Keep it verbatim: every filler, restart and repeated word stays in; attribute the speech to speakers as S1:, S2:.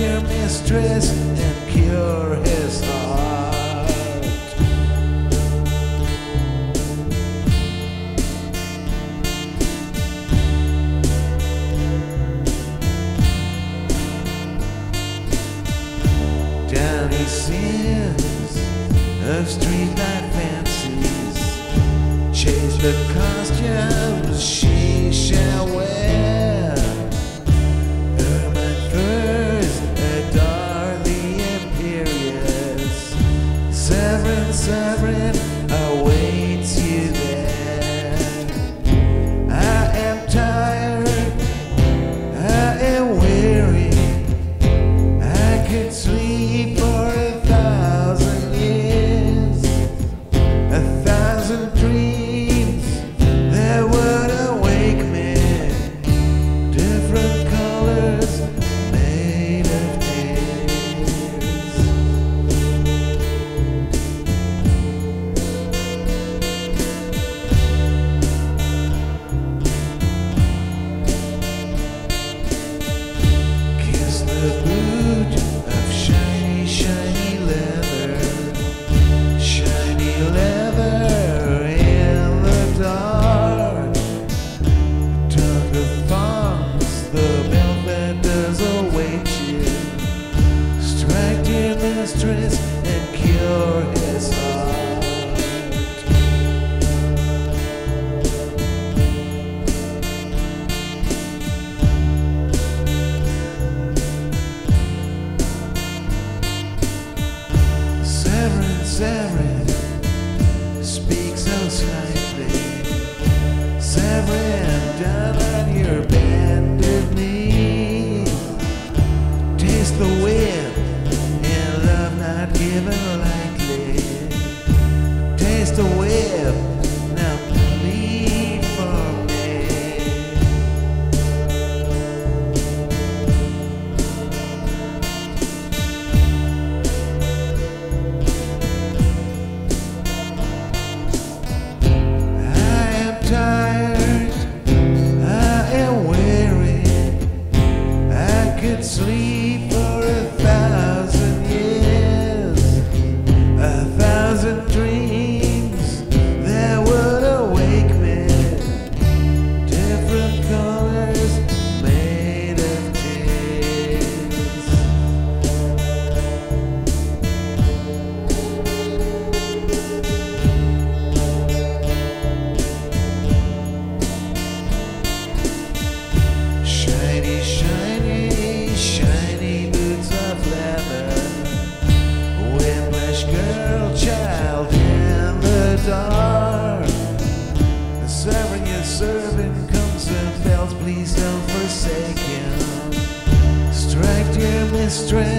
S1: your mistress and cure his heart. Down he sins of streetlight fancies, chase the costumes she shall wear. Ermine furs adorn the imperious. Severin, Severin awaits you there. I am tired, I am weary, I could sleep for a thousand years, a thousand dreams that would awake me, different colors made of tears. Kiss the boot of shiny, shiny leather, shiny leather in the dark. Tongue of thongs, the malefactors await you. Strike dear mistress and cure his heart. Severin, Severin, speak so slightly. Severin, down on your bended knee. Taste the wind and love not given lightly. Taste the wind, now plead for me. Tired, I am weary, I could sleep for a thousand years, a thousand dreams that would awake me, different colors made of tears. Shiny, shiny, shiny boots of leather, whiplash girl child in the dark. The servant your servant comes and bells, please don't forsake him. Strike dear mistress